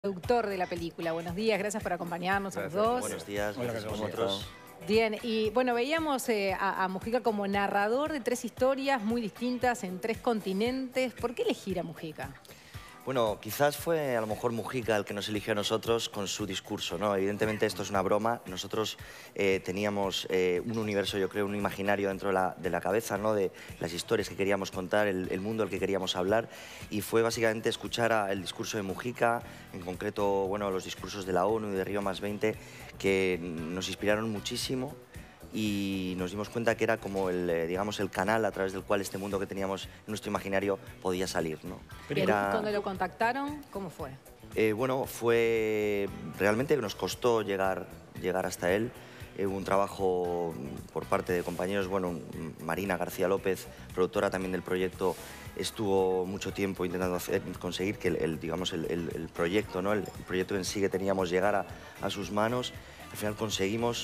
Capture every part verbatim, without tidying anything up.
Productor de la película. Buenos días, gracias por acompañarnos a los dos. Buenos días, Hola, gracias a ¿cómo vosotros. Bien, y bueno, veíamos eh, a, a Mujica como narrador de tres historias muy distintas en tres continentes. ¿Por qué elegir a Mujica? Bueno, quizás fue a lo mejor Mujica el que nos eligió a nosotros con su discurso, ¿no? Evidentemente esto es una broma. Nosotros eh, teníamos eh, un universo, yo creo, un imaginario dentro de la, de la cabeza, ¿no? De las historias que queríamos contar, el, el mundo al que queríamos hablar. Y fue básicamente escuchar a, el discurso de Mujica, en concreto, bueno, los discursos de la ONU y de Río más veinte, que nos inspiraron muchísimo. Y nos dimos cuenta que era como el, eh, digamos, el canal a través del cual este mundo que teníamos en nuestro imaginario podía salir, ¿no? Pero Era, cuando lo contactaron, ¿cómo fue? eh, bueno, fue realmente que nos costó llegar, llegar hasta él. Eh, hubo un trabajo por parte de compañeros, bueno, Marina García López, productora también del proyecto, estuvo mucho tiempo intentando hacer, conseguir que el, el, digamos, el, el, el proyecto, ¿no? el, el proyecto en sí que teníamos llegara a sus manos. Al final conseguimos.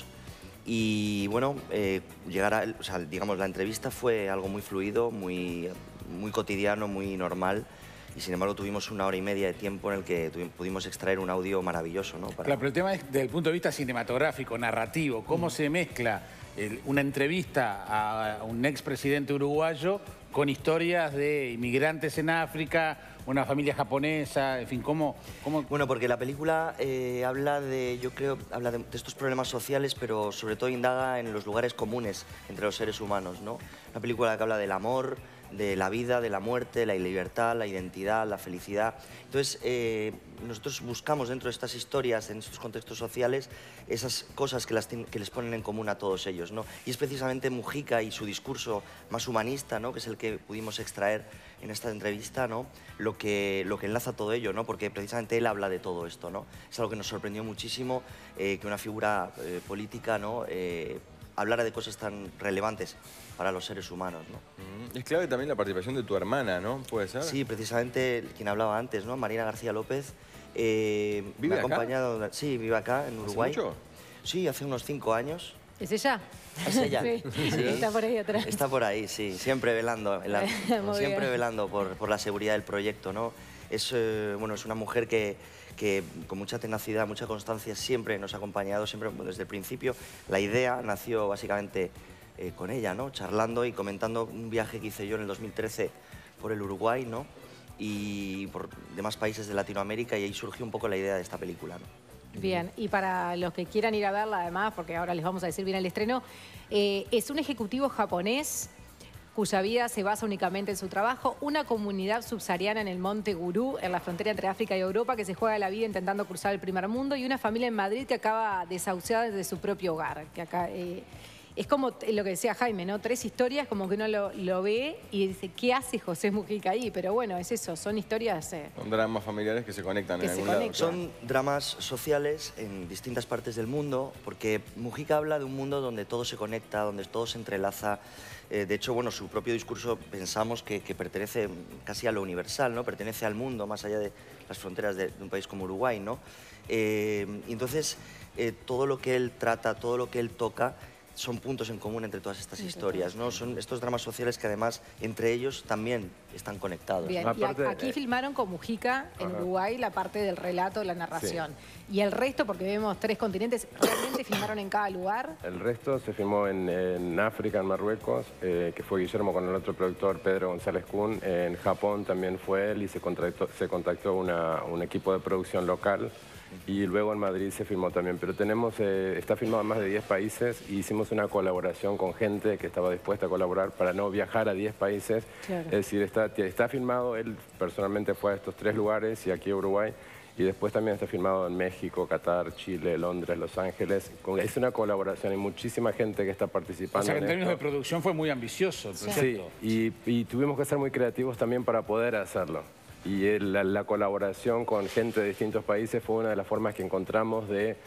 Y bueno, eh, llegar a, o sea, digamos, la entrevista fue algo muy fluido, muy, muy cotidiano, muy normal. Y sin embargo tuvimos una hora y media de tiempo en el que tuvimos, pudimos extraer un audio maravilloso, ¿no? Para... Claro, pero el tema es desde el punto de vista cinematográfico, narrativo, cómo mm. se mezcla el, una entrevista a un expresidente uruguayo con historias de inmigrantes en África, una familia japonesa, en fin, ¿cómo...? cómo... Bueno, porque la película eh, habla de, yo creo, habla de, de estos problemas sociales, pero sobre todo indaga en los lugares comunes entre los seres humanos, ¿no? Una película que habla del amor, de la vida, de la muerte, la libertad, la identidad, la felicidad. Entonces, eh, nosotros buscamos dentro de estas historias, en estos contextos sociales, esas cosas que, las, que les ponen en común a todos ellos, ¿no? Y es precisamente Mujica y su discurso más humanista, ¿no? Que es el que pudimos extraer en esta entrevista, ¿no? Lo que, lo que enlaza todo ello, ¿no? Porque precisamente él habla de todo esto, ¿no? Es algo que nos sorprendió muchísimo, eh, que una figura eh, política, ¿no? Eh, hablara de cosas tan relevantes para los seres humanos, ¿no? Es clave también la participación de tu hermana, ¿no? ¿Puede ser? Sí, precisamente quien hablaba antes, ¿no? Marina García López. Eh, ¿Vive me ha acá? acompañado, sí, vive acá, en Uruguay. ¿Hace mucho? Sí, hace unos cinco años. ¿Es ella? ¿Es ella? Sí, sí, está por ahí atrás. Está por ahí, sí, siempre velando, velando siempre bien. velando por, por la seguridad del proyecto, ¿no? Es, eh, bueno, es una mujer que, que con mucha tenacidad, mucha constancia, siempre nos ha acompañado, siempre desde el principio. La idea nació básicamente eh, con ella, ¿no? Charlando y comentando un viaje que hice yo en el dos mil trece por el Uruguay, ¿no? Y por demás países de Latinoamérica, y ahí surgió un poco la idea de esta película, ¿no? Bien, y para los que quieran ir a verla además, porque ahora les vamos a decir bien el estreno, eh, es un ejecutivo japonés cuya vida se basa únicamente en su trabajo, una comunidad subsahariana en el Monte Gurú, en la frontera entre África y Europa, que se juega la vida intentando cruzar el primer mundo, y una familia en Madrid que acaba desahuciada de su propio hogar, que acá... Eh, Es como lo que decía Jaime, ¿no? Tres historias como que uno lo, lo ve y dice, ¿qué hace José Mujica ahí? Pero bueno, es eso, son historias... Eh, son dramas familiares que se conectan que en se algún conectan. lado. Son dramas sociales en distintas partes del mundo, porque Mujica habla de un mundo donde todo se conecta, donde todo se entrelaza. Eh, de hecho, bueno, su propio discurso pensamos que, que pertenece casi a lo universal, ¿no? Pertenece al mundo, más allá de las fronteras de, de un país como Uruguay, ¿no? Eh, y entonces, eh, todo lo que él trata, todo lo que él toca, son puntos en común entre todas estas historias, ¿no? Son estos dramas sociales que además entre ellos también están conectados. Bien, ¿no? y a, aquí filmaron con Mujica en Ajá. Uruguay la parte del relato, de la narración. Sí. Y el resto, porque vemos tres continentes, ¿realmente filmaron en cada lugar? El resto se filmó en, en África, en Marruecos, eh, que fue Guillermo con el otro productor, Pedro González Kuhn. En Japón también fue él y se contactó, se contactó una, un equipo de producción local. Y luego en Madrid se filmó también, pero tenemos, eh, está filmado en más de diez países y hicimos una colaboración con gente que estaba dispuesta a colaborar para no viajar a diez países. Claro. Es decir, está, está filmado, él personalmente fue a estos tres lugares y aquí a Uruguay, y después también está filmado en México, Qatar, Chile, Londres, Los Ángeles. Es una colaboración, hay muchísima gente que está participando. O sea que en, en términos esto. de producción fue muy ambicioso el proyecto. Sí, y, y tuvimos que ser muy creativos también para poder hacerlo. Y el, la, la colaboración con gente de distintos países fue una de las formas que encontramos de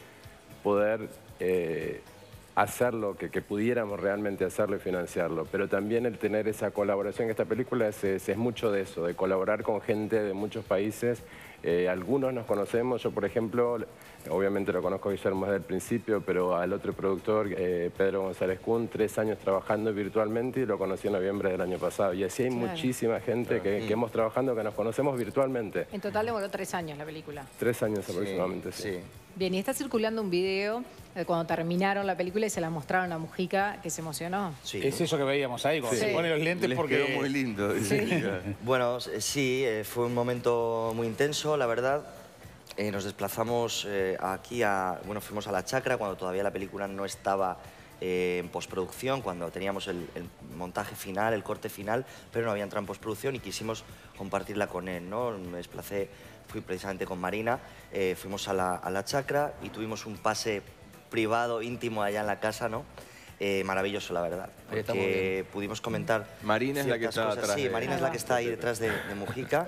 poder eh, hacerlo, que, que pudiéramos realmente hacerlo y financiarlo. Pero también el tener esa colaboración en esta película es, es, es mucho de eso, de colaborar con gente de muchos países Eh, algunos nos conocemos, yo por ejemplo, obviamente lo conozco a Guillermo desde el principio, pero al otro productor, eh, Pedro González Kun, tres años trabajando virtualmente y lo conocí en noviembre del año pasado. Y así hay claro. muchísima gente que, que hemos trabajando, que nos conocemos virtualmente. En total demoró tres años la película. Tres años aproximadamente, sí. sí. sí. Bien, y está circulando un video de cuando terminaron la película y se la mostraron a Mujica, que se emocionó. Sí. Es eso que veíamos ahí, cuando sí. se pone los lentes Les porque... quedó muy lindo. Sí. Bueno, sí, fue un momento muy intenso, la verdad. Eh, nos desplazamos eh, aquí a... Bueno, fuimos a La Chacra cuando todavía la película no estaba eh, en postproducción, cuando teníamos el, el montaje final, el corte final, pero no había entrado en postproducción y quisimos compartirla con él, ¿no? Me desplacé, fui precisamente con Marina, eh, fuimos a la, a la Chacra y tuvimos un pase privado, íntimo allá en la casa, ¿no? Eh, maravilloso, la verdad, porque pudimos comentar... Marina es la que está cosas. atrás. Sí, de... Marina es la que está ahí detrás de, de Mujica.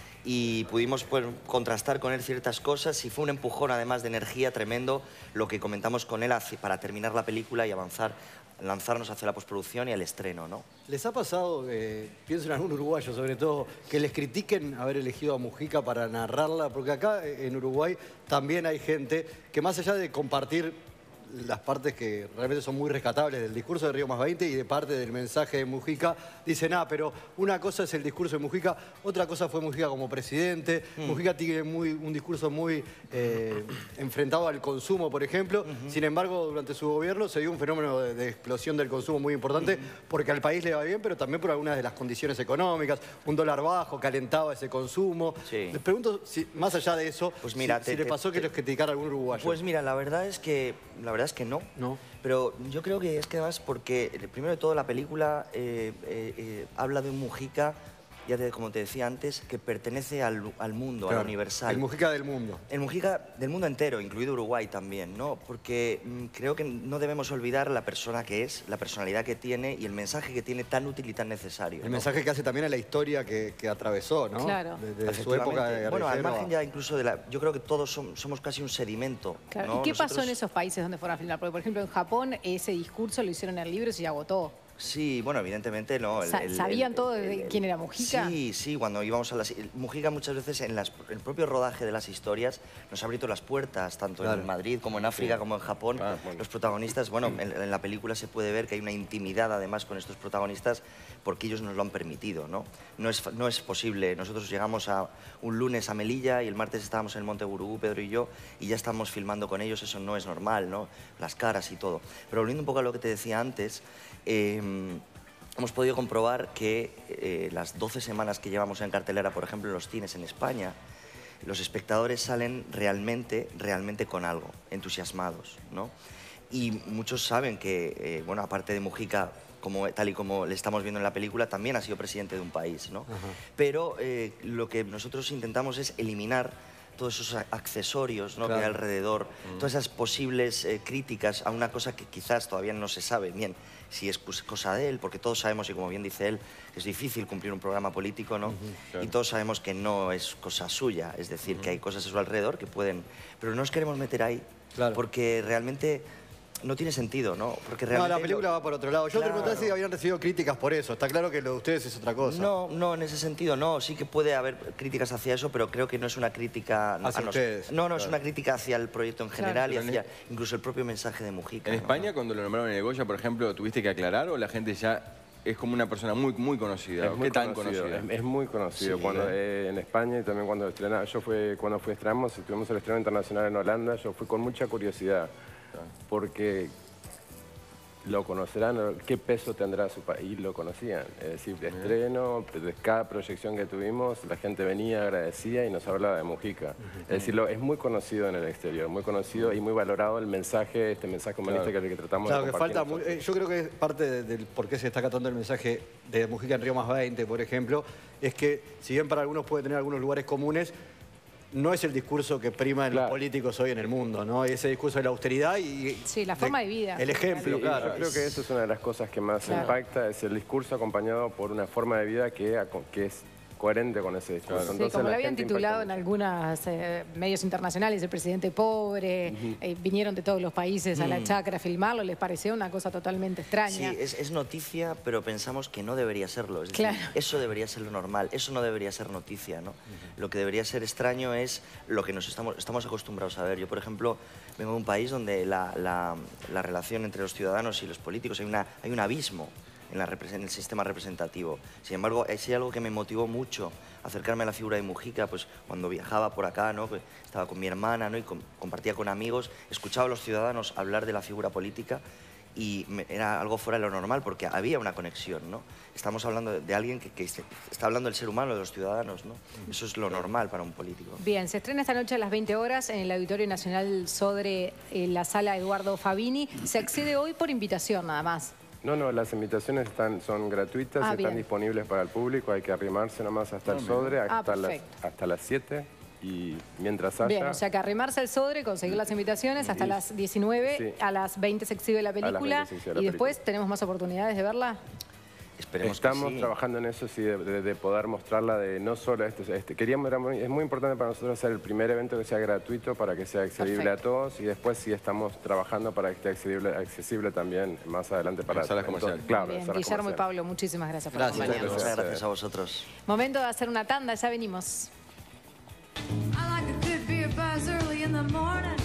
Y pudimos pues, contrastar con él ciertas cosas y fue un empujón además de energía tremendo lo que comentamos con él para terminar la película y avanzar, lanzarnos hacia la postproducción y el estreno, ¿no? ¿Les ha pasado, eh, pienso en algún uruguayo sobre todo, que les critiquen haber elegido a Mujica para narrarla? Porque acá en Uruguay también hay gente que más allá de compartir las partes que realmente son muy rescatables del discurso de Río más veinte y de parte del mensaje de Mujica, dicen, ah, pero una cosa es el discurso de Mujica, otra cosa fue Mujica como presidente. Mm. Mujica tiene muy, un discurso muy eh, enfrentado al consumo, por ejemplo. Uh-huh. Sin embargo, durante su gobierno se dio un fenómeno de, de explosión del consumo muy importante, uh-huh. porque al país le va bien, pero también por algunas de las condiciones económicas. Un dólar bajo calentaba ese consumo. Sí. Les pregunto, si, más allá de eso, pues mira, si, te, si les pasó te, que les criticara a algún uruguayo. Pues mira, la verdad es que... La verdad es que no. No. Pero yo creo que es que además porque, primero de todo, la película eh, eh, eh, habla de un Mujica, ya te, como te decía antes, que pertenece al, al mundo, claro, al universal. El Mujica del mundo. El Mujica del mundo entero, incluido Uruguay también, ¿no? Porque mmm, creo que no debemos olvidar la persona que es, la personalidad que tiene y el mensaje que tiene tan útil y tan necesario. El ¿no? mensaje que hace también a la historia que, que atravesó, ¿no? Claro. Desde de su época de Bueno, al margen ya incluso de la... Yo creo que todos somos, somos casi un sedimento, claro. ¿no? ¿Y qué Nosotros... pasó en esos países donde fueron a filmar? Porque, por ejemplo, en Japón ese discurso lo hicieron en el libro y se agotó. Sí, bueno, evidentemente no. El, el, ¿Sabían el, todo el, de el, quién era Mujica? Sí, sí, cuando íbamos a las... Mujica muchas veces en las, el propio rodaje de las historias nos ha abierto las puertas, tanto claro. en Madrid como en África, sí. como en Japón. Ah, bueno. Los protagonistas, bueno, en, en la película se puede ver que hay una intimidad además con estos protagonistas porque ellos nos lo han permitido, ¿no? No es, no es posible. Nosotros llegamos a un lunes a Melilla y el martes estábamos en el Monte Gurugú, Pedro y yo, y ya estamos filmando con ellos, eso no es normal, ¿no? Las caras y todo. Pero volviendo un poco a lo que te decía antes, eh, hemos podido comprobar que eh, las doce semanas que llevamos en cartelera, por ejemplo, en los cines en España, los espectadores salen realmente, realmente con algo, entusiasmados, ¿no? Y muchos saben que, eh, bueno, aparte de Mujica, como, tal y como le estamos viendo en la película, también ha sido presidente de un país, ¿no? Uh-huh. Pero eh, lo que nosotros intentamos es eliminar todos esos accesorios, ¿no? Claro. que hay alrededor, mm. todas esas posibles eh, críticas a una cosa que quizás todavía no se sabe bien si es cosa de él, porque todos sabemos, y como bien dice él, es difícil cumplir un programa político, ¿no? Uh-huh, claro. Y todos sabemos que no es cosa suya, es decir, uh-huh. que hay cosas a su alrededor que pueden... Pero no nos queremos meter ahí, claro. porque realmente... No tiene sentido, ¿no? Porque realmente... No, la película lo... va por otro lado. Yo claro. te pregunté si habían recibido críticas por eso. Está claro que lo de ustedes es otra cosa. No, no, en ese sentido no. Sí que puede haber críticas hacia eso, pero creo que no es una crítica... Hacia a ustedes. No, no, claro. es una crítica hacia el proyecto en general claro. y hacia el... incluso el propio mensaje de Mujica. ¿En ¿no? España, cuando lo nombraron en el Goya, por ejemplo, tuviste que aclarar o la gente ya... Es como una persona muy, muy conocida. Es muy ¿Qué tan conocido, conocida? Es, es muy conocido. Sí, cuando, ¿eh? eh, en España y también cuando estrenaba, yo fui, cuando fui estrenamos, tuvimos el estreno internacional en Holanda, yo fui con mucha curiosidad, porque lo conocerán, qué peso tendrá su país, lo conocían. Es decir, de estreno, de cada proyección que tuvimos, la gente venía, agradecía y nos hablaba de Mujica. Es decir, lo, es muy conocido en el exterior, muy conocido y muy valorado el mensaje, este mensaje humanista claro. que, que tratamos claro, de compartir. Claro, que falta, muy, eh, yo creo que es parte del por qué se está catando el mensaje de Mujica en Río más veinte, por ejemplo, es que si bien para algunos puede tener algunos lugares comunes, no es el discurso que prima en claro. los políticos hoy en el mundo, ¿no? Ese discurso de la austeridad y... Sí, la forma de, de vida. El ejemplo, sí, claro. Yo creo que eso es una de las cosas que más claro. impacta, es el discurso acompañado por una forma de vida que, que es coherente con ese discurso. Sí, Entonces, como la lo habían gente titulado en impacta algunos eh, medios internacionales, el presidente pobre, uh-huh. eh, vinieron de todos los países a la chacra a filmarlo, les pareció una cosa totalmente extraña. Sí, es, es noticia, pero pensamos que no debería serlo. Es claro. decir, eso debería ser lo normal, eso no debería ser noticia, ¿no? Uh-huh. Lo que debería ser extraño es lo que nos estamos, estamos acostumbrados a ver. Yo, por ejemplo, vengo de un país donde la, la, la relación entre los ciudadanos y los políticos, hay, una, hay un abismo en, la, en el sistema representativo. Sin embargo, es algo que me motivó mucho acercarme a la figura de Mujica, pues cuando viajaba por acá, ¿no? Pues, estaba con mi hermana, ¿no? Y con, compartía con amigos, escuchaba a los ciudadanos hablar de la figura política y me, era algo fuera de lo normal porque había una conexión, ¿no? Estamos hablando de, de alguien que, que está hablando del ser humano, de los ciudadanos, ¿no? Eso es lo normal para un político. Bien, se estrena esta noche a las veinte horas en el Auditorio Nacional Sodre, en la sala Eduardo Fabini. Se accede hoy por invitación nada más. No, no, las invitaciones están, son gratuitas, ah, están bien. disponibles para el público, hay que arrimarse nomás hasta el Sodre, hasta, ah, las, hasta las siete. Y mientras haya... Bien, o sea que arrimarse al Sodre, conseguir las invitaciones hasta y, las diecinueve, sí. A las veinte se exhibe la película y la después película. ¿Tenemos más oportunidades de verla? Esperemos Estamos que sí. trabajando en eso, sí, de, de, de poder mostrarla de no solo esto. Este, queríamos, era muy, es muy importante para nosotros hacer el primer evento que sea gratuito para que sea accesible Perfecto. A todos y después sí estamos trabajando para que esté accesible, accesible también más adelante para las salas comerciales. Claro, Bien, salas Guillermo comerciales. y Pablo, muchísimas gracias por gracias, acompañarnos. Muchas gracias a vosotros. Momento de hacer una tanda, ya venimos. I like a good beer buzz early in the morning.